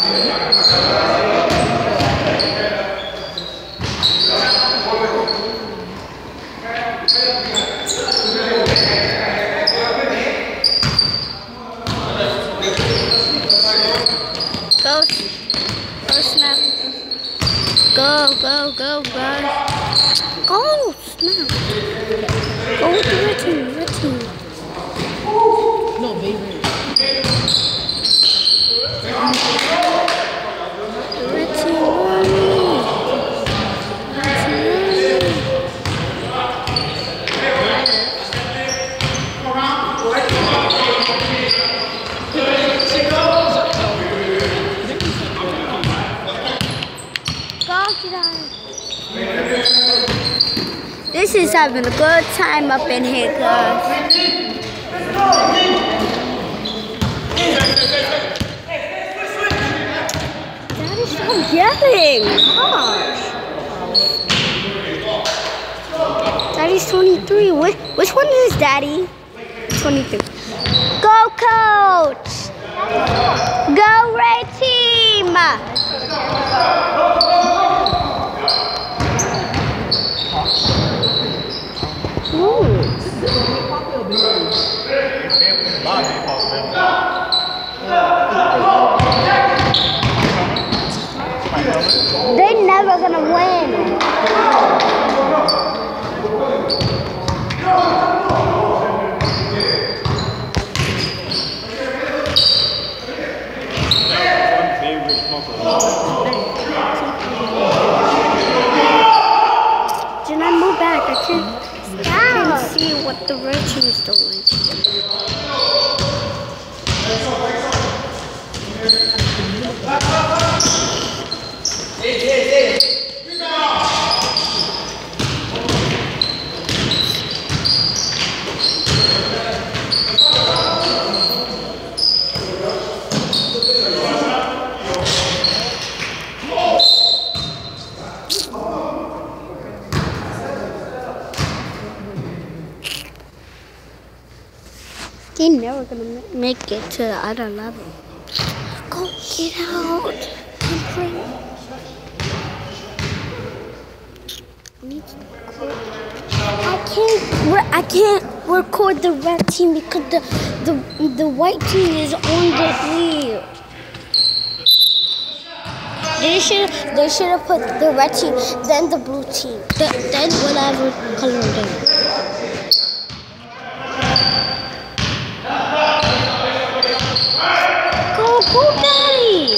Go, guys. Go, snap. Go with the red team, No, baby. Red team, run me. This is having a good time up in here, guys. Daddy, stop yelling. Gosh. Daddy's 23. Which one is Daddy? 23. Go, coach. Go, red team. They're never gonna win. Did I move back? I can't see what the red team is doing. They're never gonna make it to the other level. Go get out. I can't record the red team because the white team is on the field. They should have put the red team, then the blue team, then whatever color they are. Go, Daddy!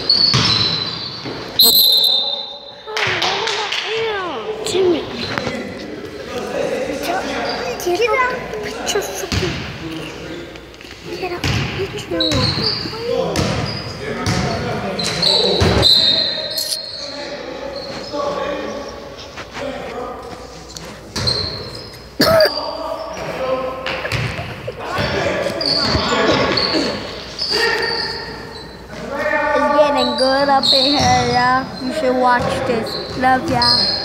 Oh, Jimmy. Get out the picture, get out the picture. Good up in here, yeah. You should watch this. Love ya.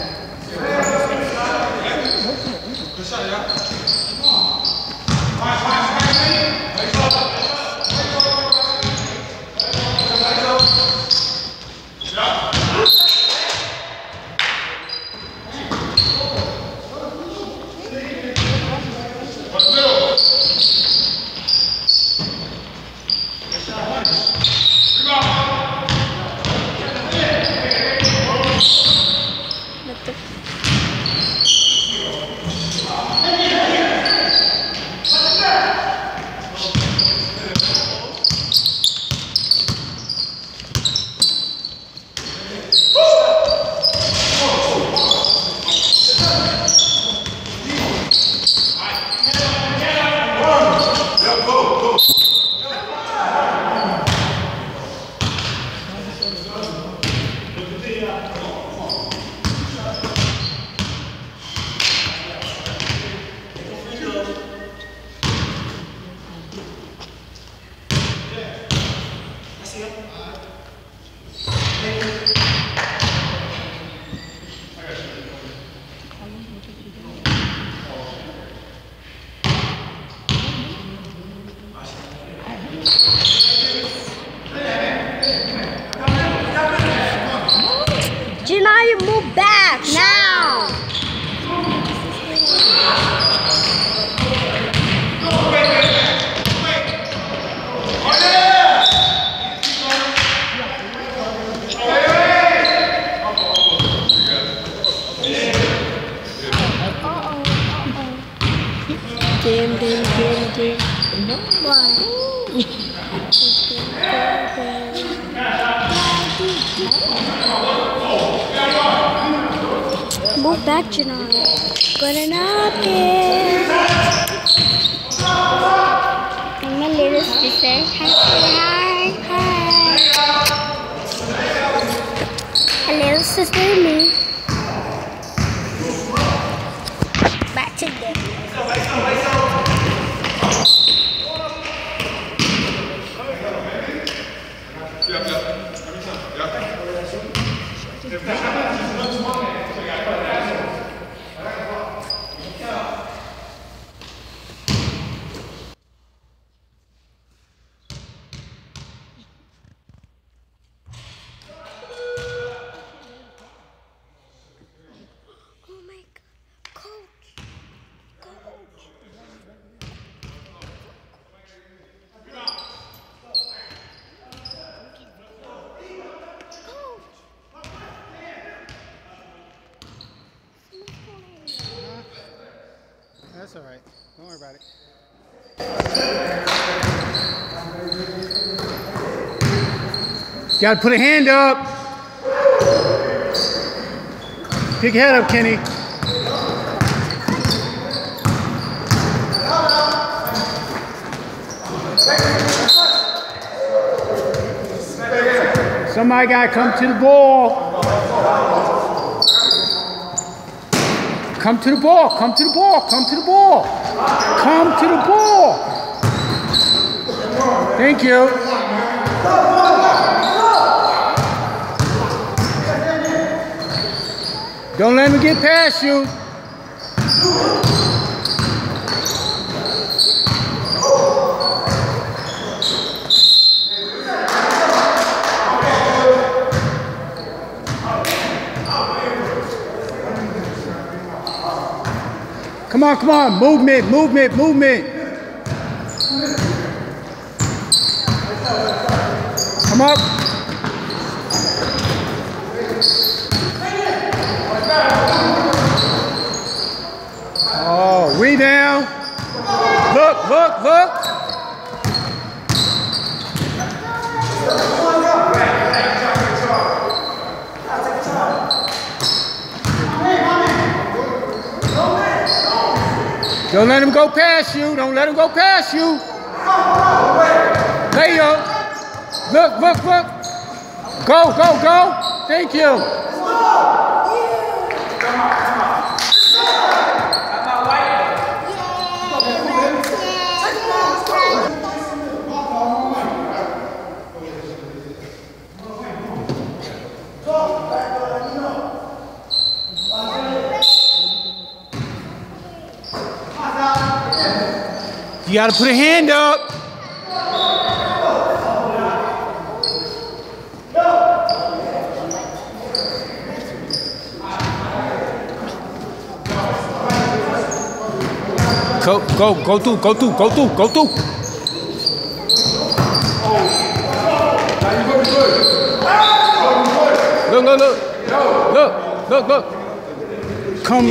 Move back, Janai. Good enough, kid. And my little sister. Hi. A little sister and me. Back to them. That's all right. Don't worry about it. Got to put a hand up. Pick your head up, Kenny. Somebody got to come to the ball. Come to the ball, come to the ball, come to the ball. Come to the ball. Thank you. Don't let me get past you. Come on, movement. Come up. Oh, rebound. Look. Don't let him go past you. Leo. Look. Go. Thank you. You got to put a hand up. Go through. Look. Come.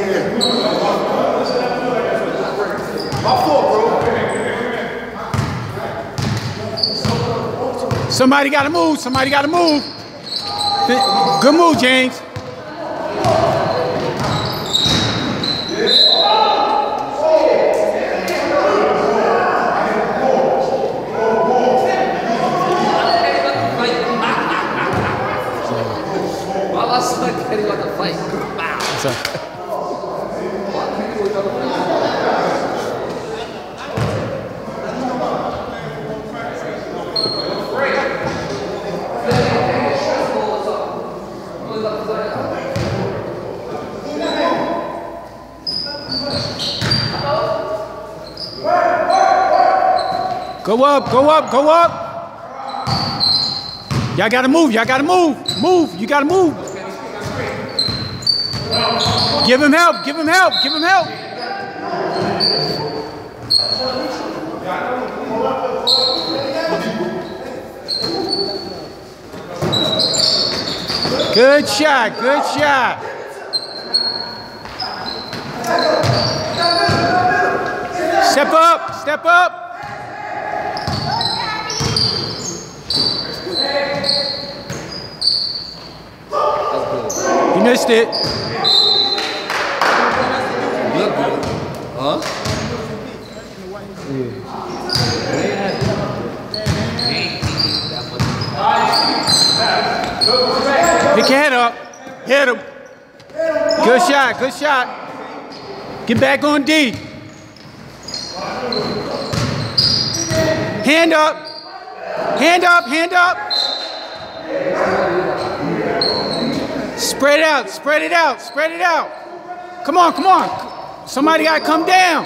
Somebody got to move. Good move, James. Go up. Y'all gotta move. Move. You gotta move. Give him help. Good shot. Step up, step up. He missed it. Huh? Pick your head up. Hit him. Good shot, good shot. Get back on D. Hand up. Hand up, hand up. Spread it out, spread it out, spread it out. Come on, come on. Somebody got to come down.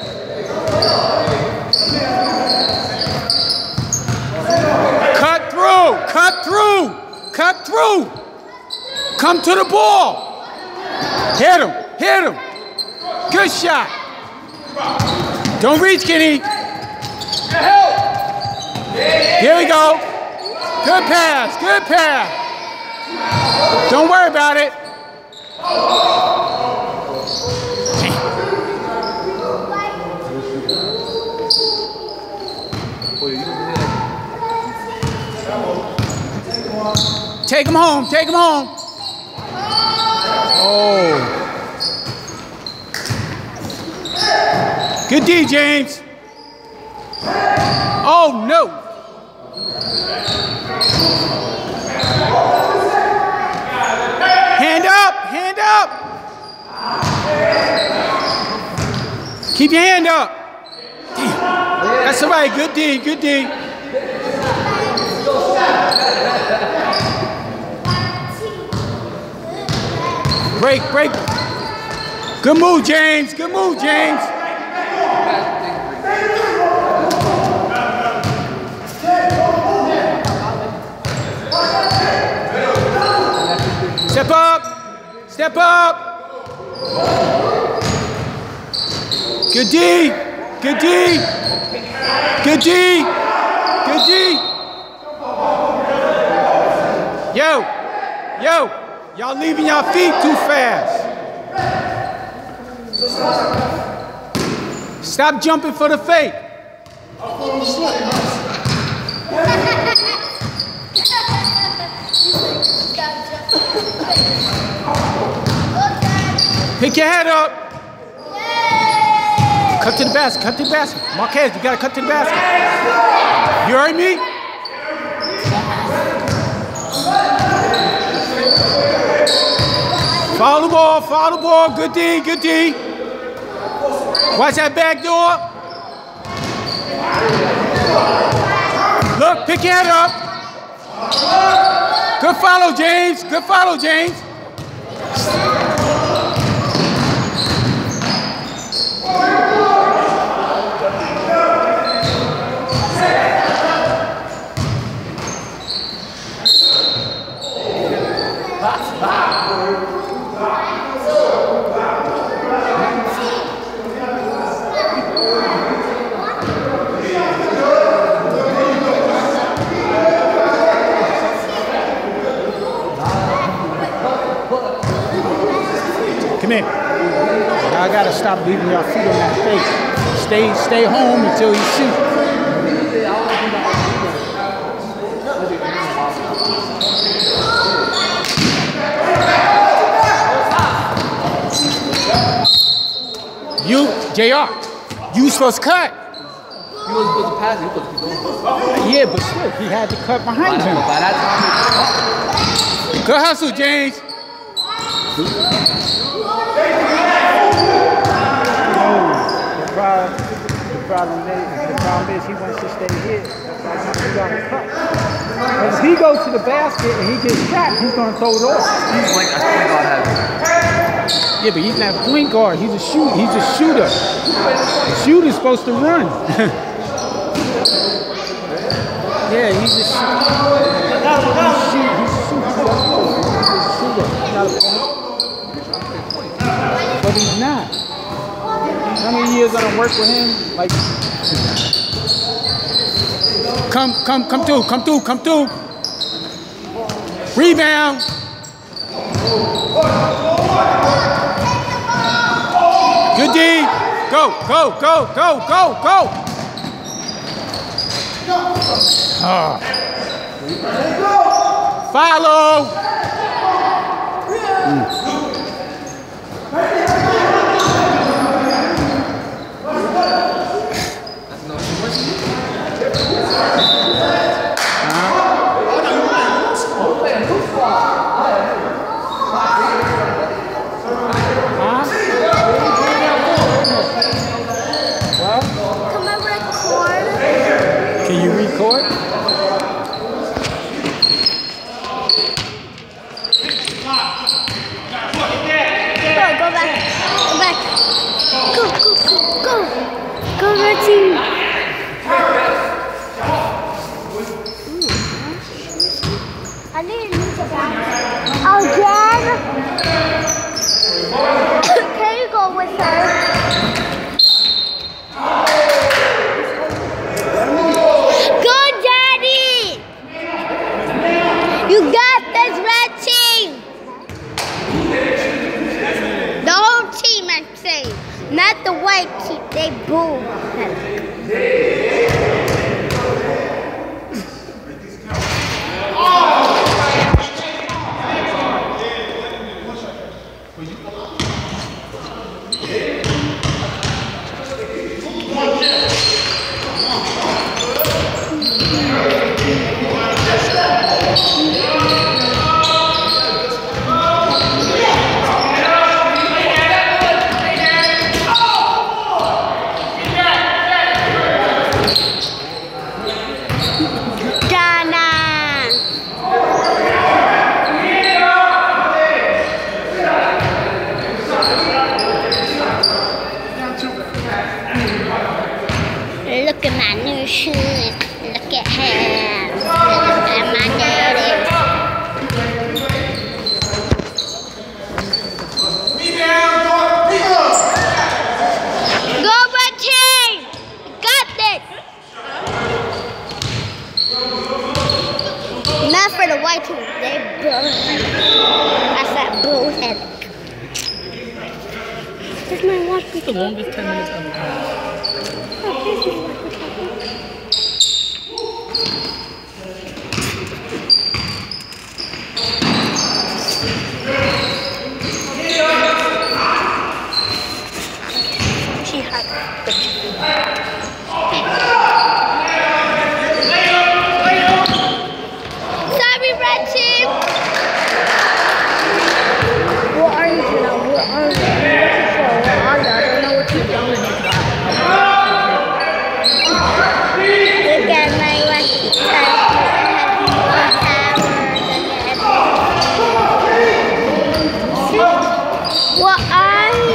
Cut through, cut through, cut through. Come to the ball. Hit him, hit him. Good shot. Don't reach, Kenny. Here we go. Good pass, good pass. Don't worry about it. Take him home, take him home. Oh. Good D, James. Oh, no. Hand up, hand up. Keep your hand up. Damn. That's all right, good D, good D. Break, break. Good move, James, good move, James. Step up, step up. Good D, good D, good D, good D. Yo, yo, y'all leaving y'all feet too fast. Stop jumping for the fake. Pick your head up. Cut to the basket, cut to the basket. Marquez, you gotta cut to the basket. You heard me? Follow the ball, good D, good D. Watch that back door. Look, pick your head up. Good follow, James, good follow, James. Come here. Now I gotta stop leaving your feet on that face. Stay home until you shoot. You, JR, you supposed to cut. He was supposed to pass it. He was supposed to keep going. Yeah, but still, he had to cut behind him. By that time, Good hustle, James. The problem is he wants to stay here. That's why he got to cut. If he goes to the basket and he gets trapped, he's going to throw it off. he's like, I think God has it. Yeah, but he's not a point guard. He's a shooter. He's a shooter. The shooter's supposed to run. Yeah, he's a shooter. He's a shooter. He's not a point. But he's not. How many years gonna work with him? Like, come through. Rebound. Good D. Go, go, go, go, go, go. Follow. Can you record? Go back. Go back. Go, go, go, go. Go, red team. I didn't lose the back. Again? Can you go with her? Good, Daddy! You got this, red team! The whole team, I'm saying. Not the white team. They boo. Look at my new shoes. Look at him. Look at my daddy. Go, red team! You got this! Not for the white team. They bullheaded. That's that bullheaded. This is my watch. It's the longest 10 minutes ever. Sorry, red team. What are you doing? What are you doing? I don't know what you're doing. Look at my lucky type. What are you?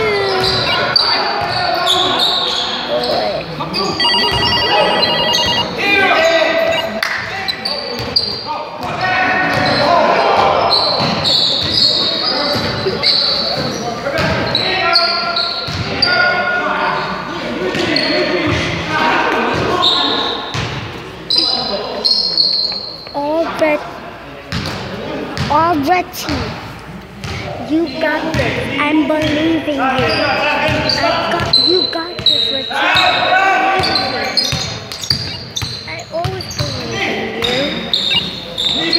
All red team, you got this. I'm believing you. You got this, red team. I always believe in you.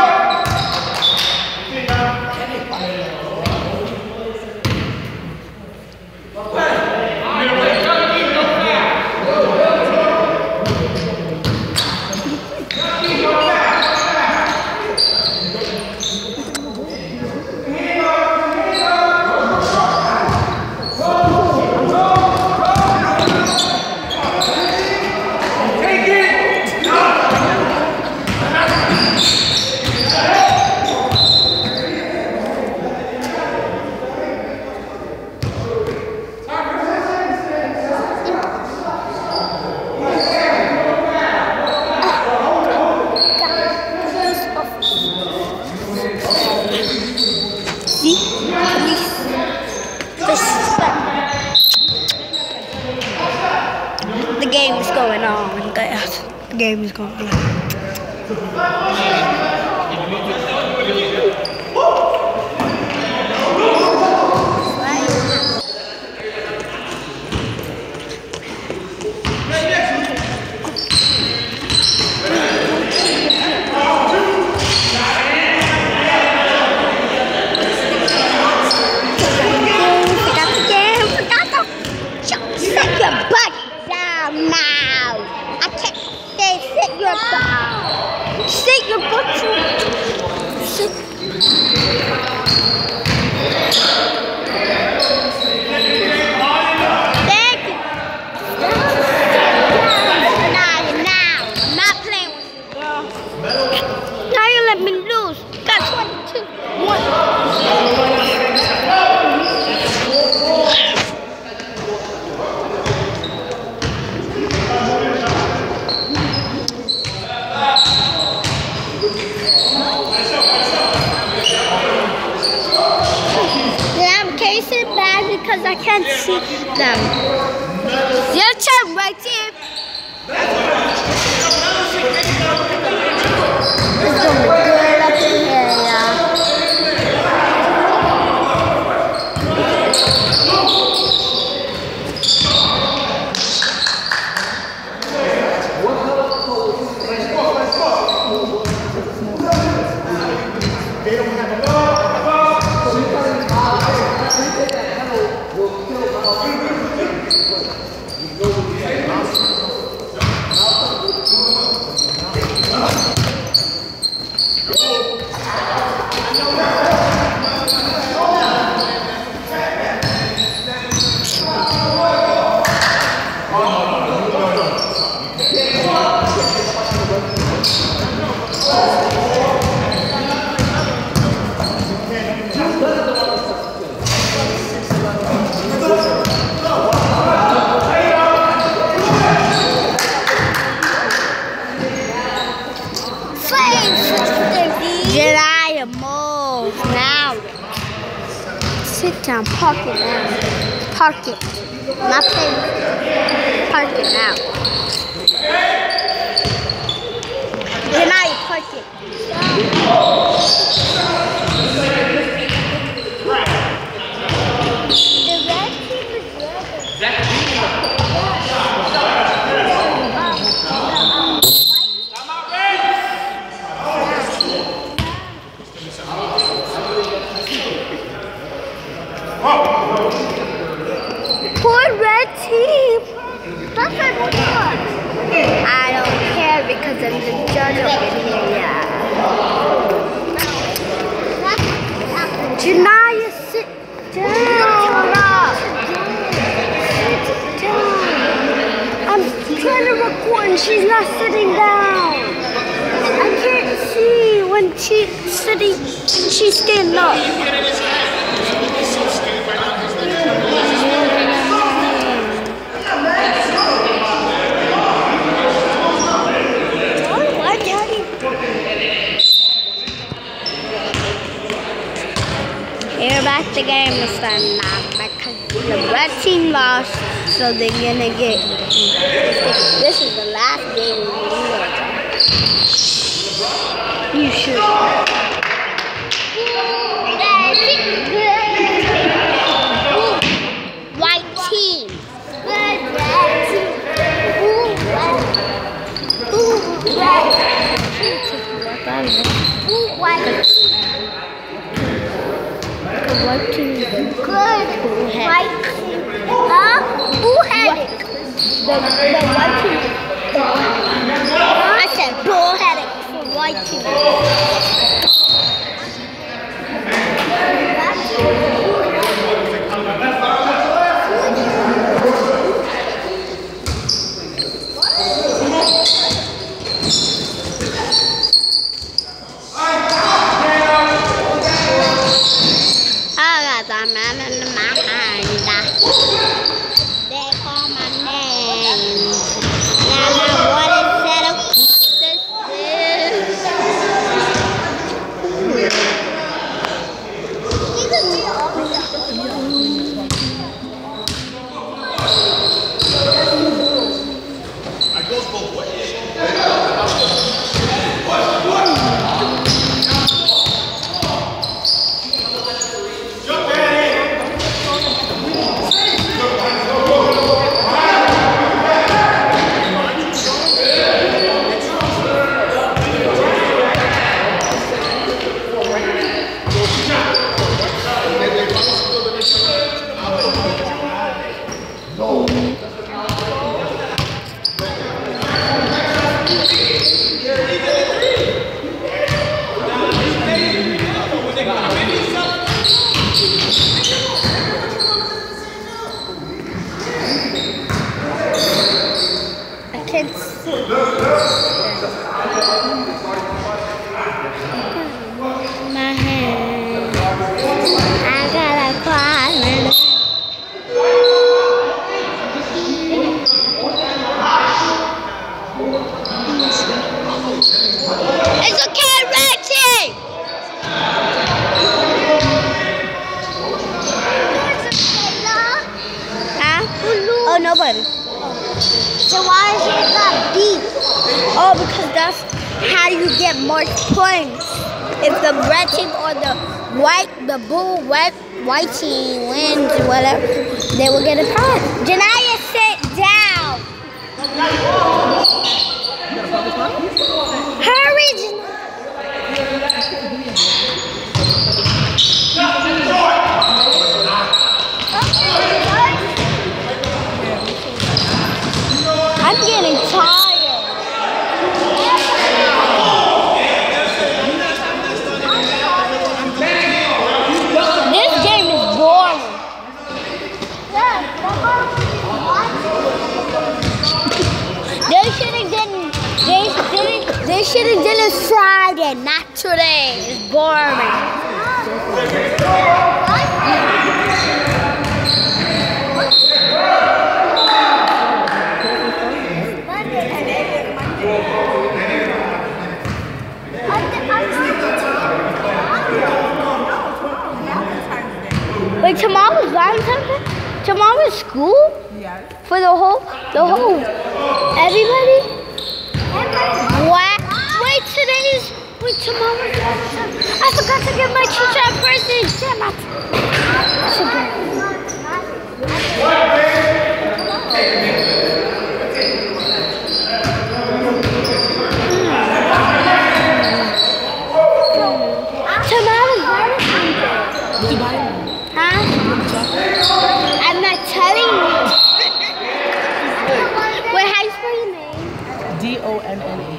The game is going on, guys. The game is going on. I can't say sit your butt. Sit your butt. Sit. Thank you. Now. I'm not playing with you, girl. Now you let me lose. Got 22. 1. Because I can't see them. Your turn, right here. It's going to be good up in here, y'all. Sit down, park it now. Park it. Not playing. Park it now. Janaya, park it. The red team is poor red team. That's our score. I don't care because I'm the judge over here. Yeah. Janaya, sit down. Sit down. I'm trying to record and she's not sitting down. I can't see when she's sitting and she's standing up. Here back the game is done now because the red team lost, so they're gonna get. This is the last game we need. You should. White team. Red team. White team. White team. Good. White team. Huh? Who had it? The white team. I said bullheaded for white team. It goes both ways. can see. My hand. I gotta cry. It's okay, Reggie! Huh? Oh, nobody. So why is it got beat? Oh, because that's how you get more points. If the red team or the white team wins or whatever, they will get a prize. Janaya, sit down. Hurry, Janaya. I'm getting tired. This game is boring. They should have done it Friday, not today. It's boring. Wait, tomorrow's Valentine's Day? Tomorrow's school? Yes. For the whole, everybody? What? Wait, tomorrow's Valentine's Day. I forgot to give my teacher a present. Damn it. Tomorrow's Valentine's Day. Huh? I'm not telling you. Wait, how do you spell your name? D-O-N-N-E.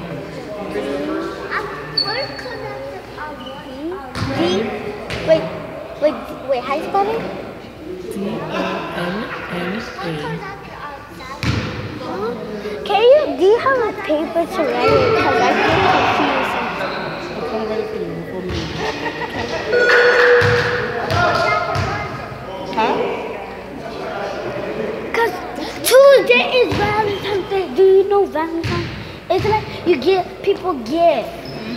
Wait, how do you spell it? D-O-N-N-A. Do you have a paper to write it? Because I feel confused. I can't write it for you. For me. Huh? Because Tuesday is Valentine's Day. Do you know Valentine's? It's like you give people gifts.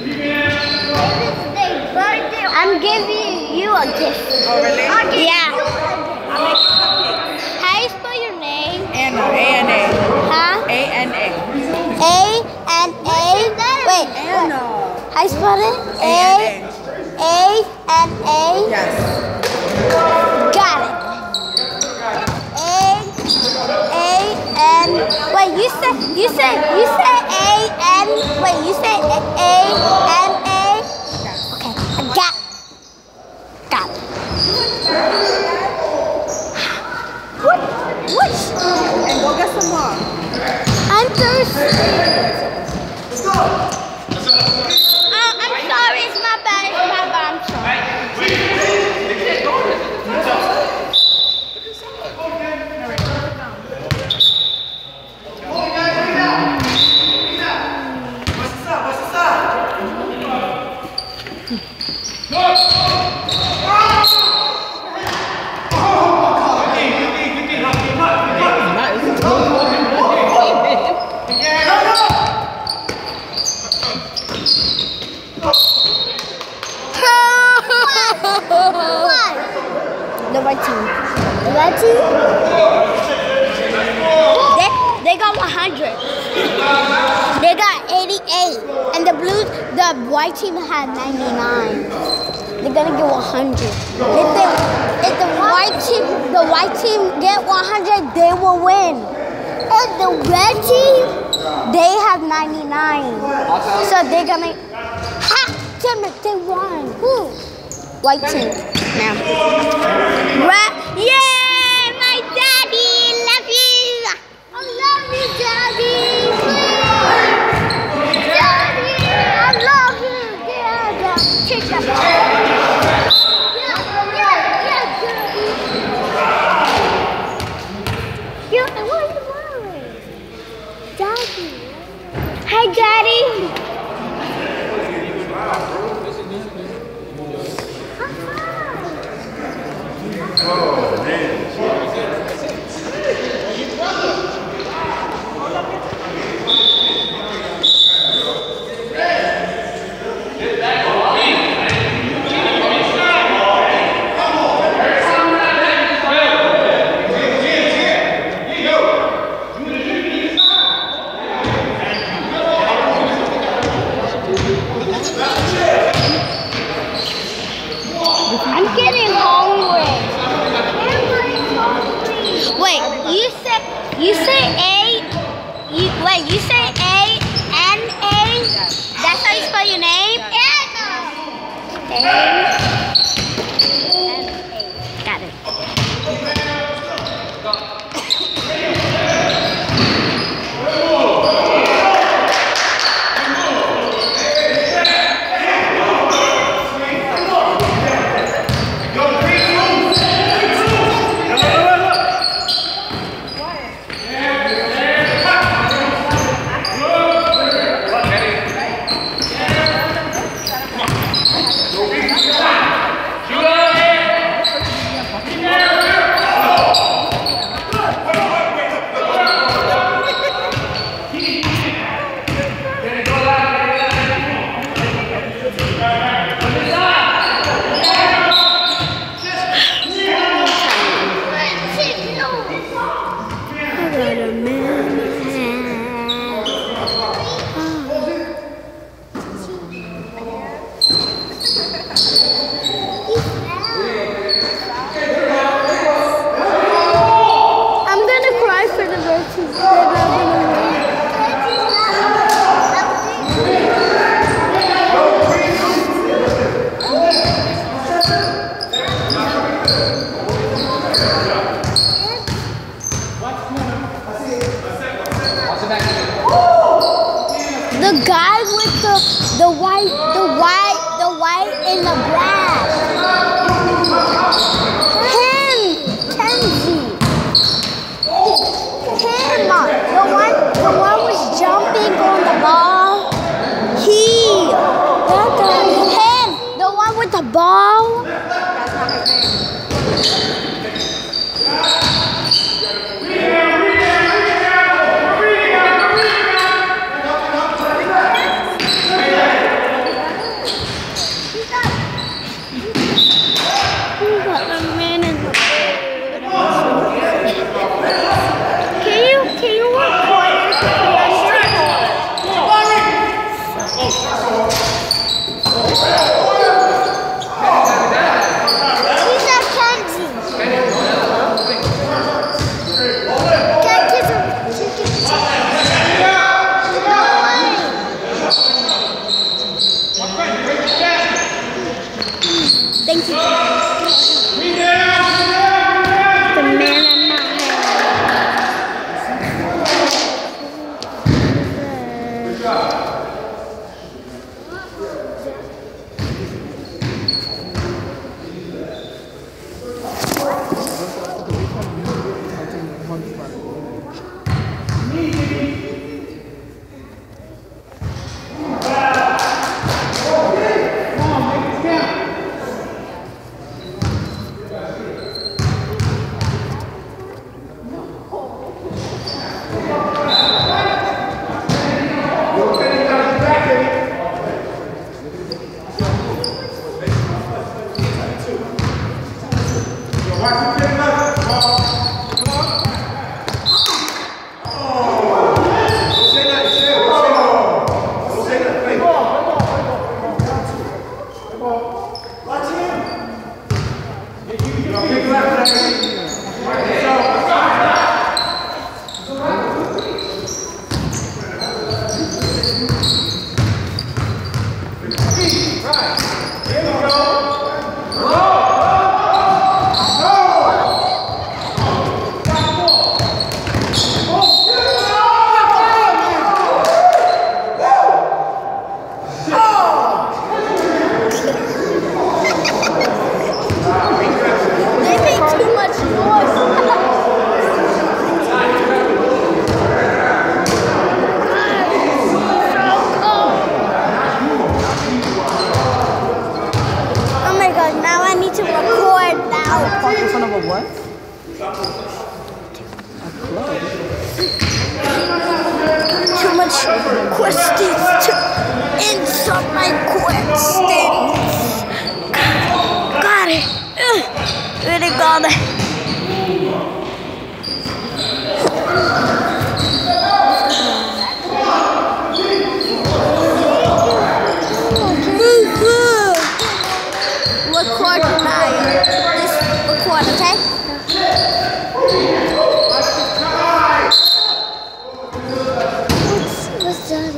I'm giving you a gift. Oh, really? Yeah. I'll make cupcakes. How do you spell your name? Anna. A-N-A. Huh? A-N-A. A-N-A. Wait. Anna. How do you spell it? A-N-A. A-N-A. Yes. Got it. A-N. Wait, you say A-N. Wait, you say A-N-A. Okay, I got it. What? And go get some more. I'm thirsty. Let's go. I'm sorry. It's my bad. I'm sorry. The red team. The red team? They got 100. They got 88. And the white team had 99. They're gonna get 100. If the white team get 100, they will win. And the red team, they have 99. So they're gonna, damn it, they won. Who? White team. Now. Yeah, my daddy, love you. I love you, daddy. Daddy, I love you. Yeah, take that. Yeah, what are you wearing? Dad. Hi, Daddy. I'm getting hungry. Wait, you say A? Wait, you say A-N-A? That's how you spell your name? A-N-A. Got it. I'm gonna cry for the verses that I'm gonna The guy with the white and the black. Him, Kenzie. Him, the one was jumping on the ball. Him, the one with the ball. Can you work Thank you. The man in my questions to answer my questions. Got it. Really got it. Record this record, okay? What's that?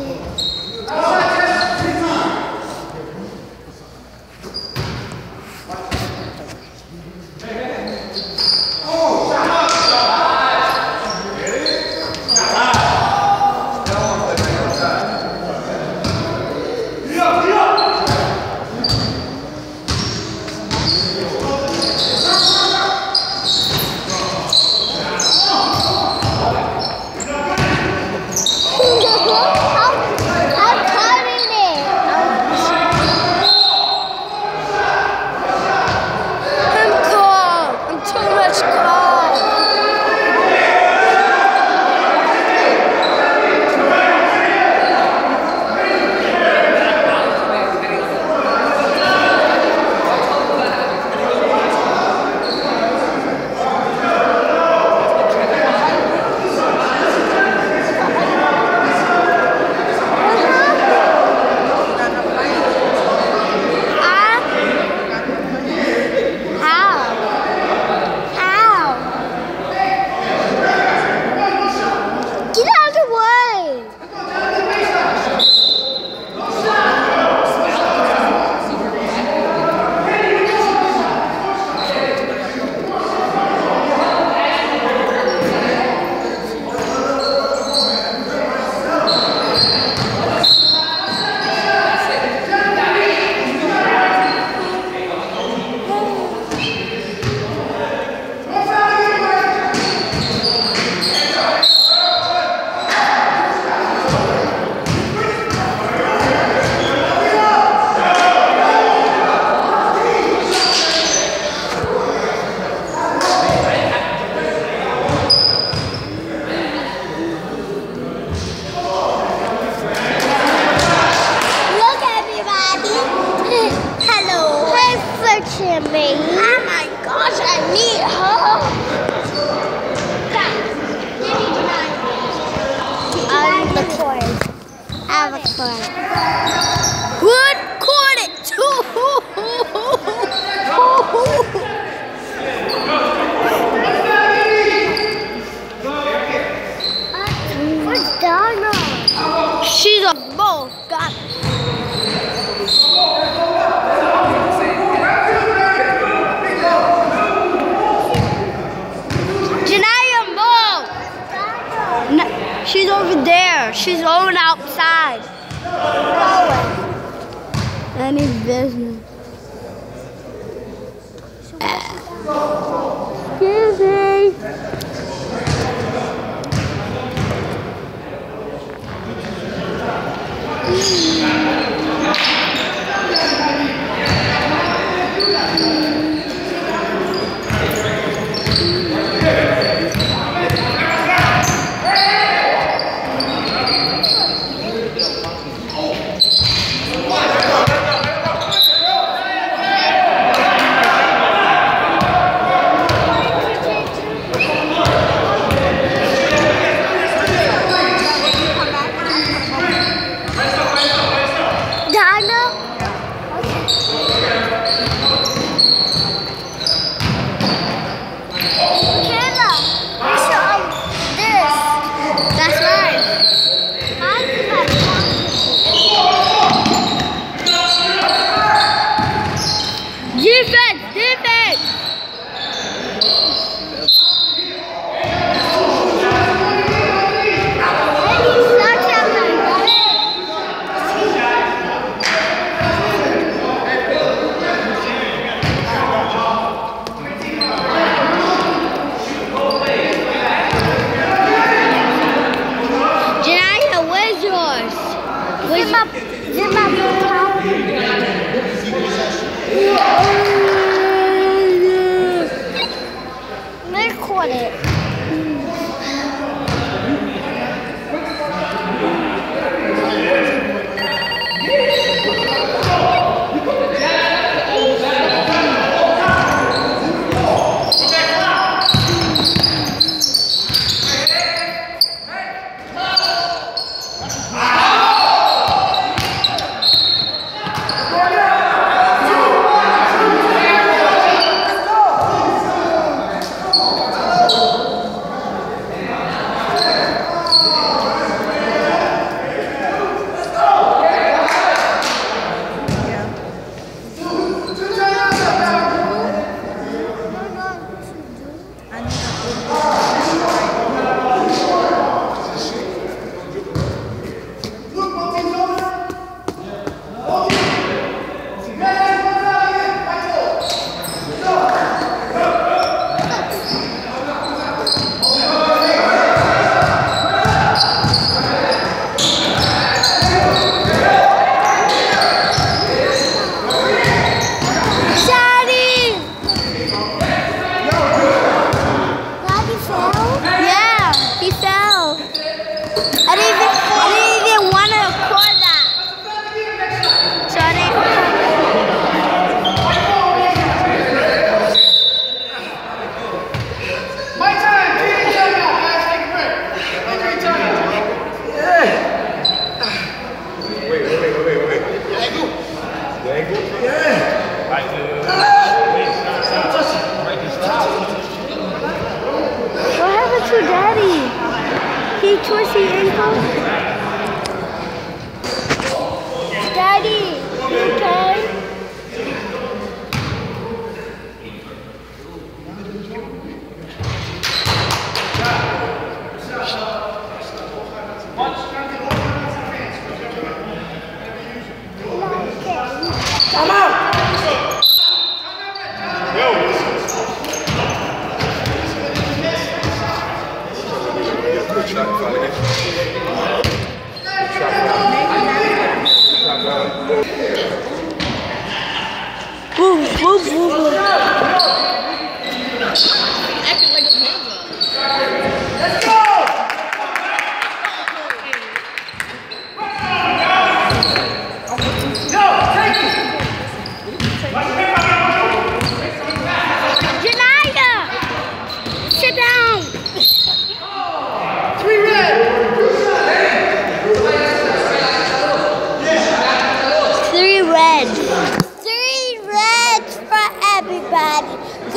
Me. Oh my gosh, I need help. I'm the cord. I have a cord. Good cord it too. What's Donna? She's a both. Got it. She's over there. She's going outside. Any business. Excuse me.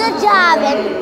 Good job. And